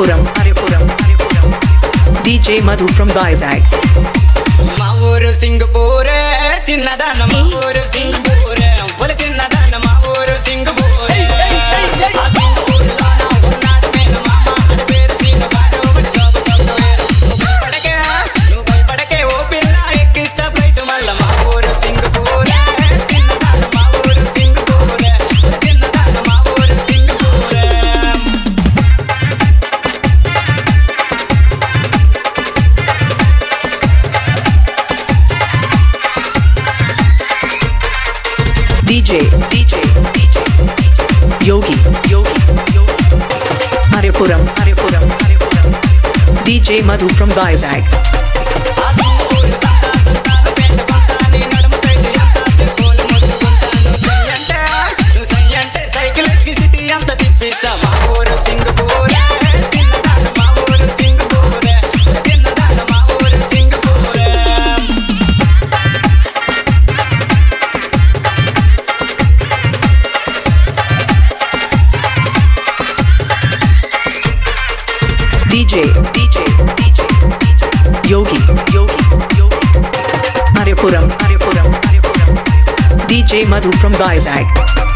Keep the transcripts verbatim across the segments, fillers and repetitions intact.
Maripuram, Maripuram, Maripuram. D J Madhu from Vizag. Ma uru Singapore, chinnadana ma uru Singapore, pole chinnadana ma uru Singapore. D J, D J, D J, Yogi, Yogi, Yogi. Maripuram, Maripuram, Maripuram. D J Madhu from Vizag. D J, D J, D J, Yogi, Yogi, Yogi. Maripuram, Maripuram, Maripuram. D J Madhu from Vizag.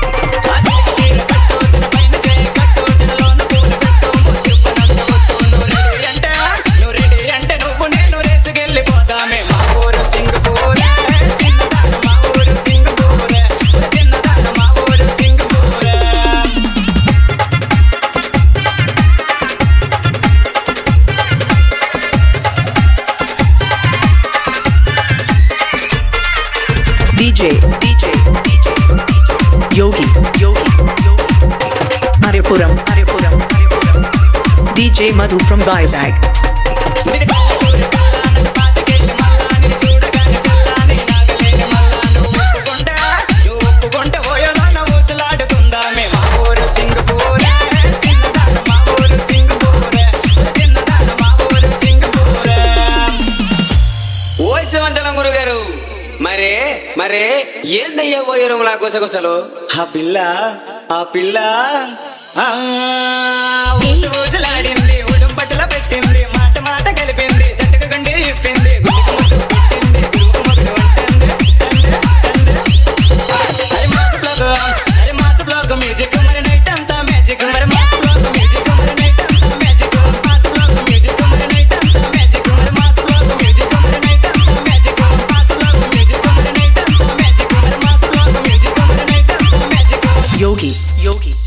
D J, D J, D J, Yogi, Yogi, Yogi. Maripuram, Maripuram, Maripuram. D J Madhu from Vizag. మరే మరే ఏందయ్యా పోయారు గుసగుసలు ఆ పిల్ల ఆ పిల్ల ఊసలాడింది ఉడం పట్టుల పెట్టింది మాట మాట కలిపింది సట్టుకు గుండి ఇప్పింది అరే మాస బ్లాక్ అరే మాస బ్లాక్ మ్యూజిక్ మరి నైట్ అంతా మ్యాజిక్ మరి మాస బ్లాక్ మ్యూజిక్ మరి నైట్ అంతా మ్యాజిక్ మాస బ్లాక్ మ్యూజిక్ మరి నైట్ అంతా మ్యాజిక్ మరి మాస బ్లాక్ మ్యూజిక్ మరి నైట్ అంతా మ్యాజిక్ మాస బ్లాక్ మ్యూజిక్ మరి నైట్ అంతా మ్యాజిక్ మరి మాస బ్లాక్ మ్యూజిక్ మరి నైట్ అంతా మ్యాజిక్ Yogi, Yogi.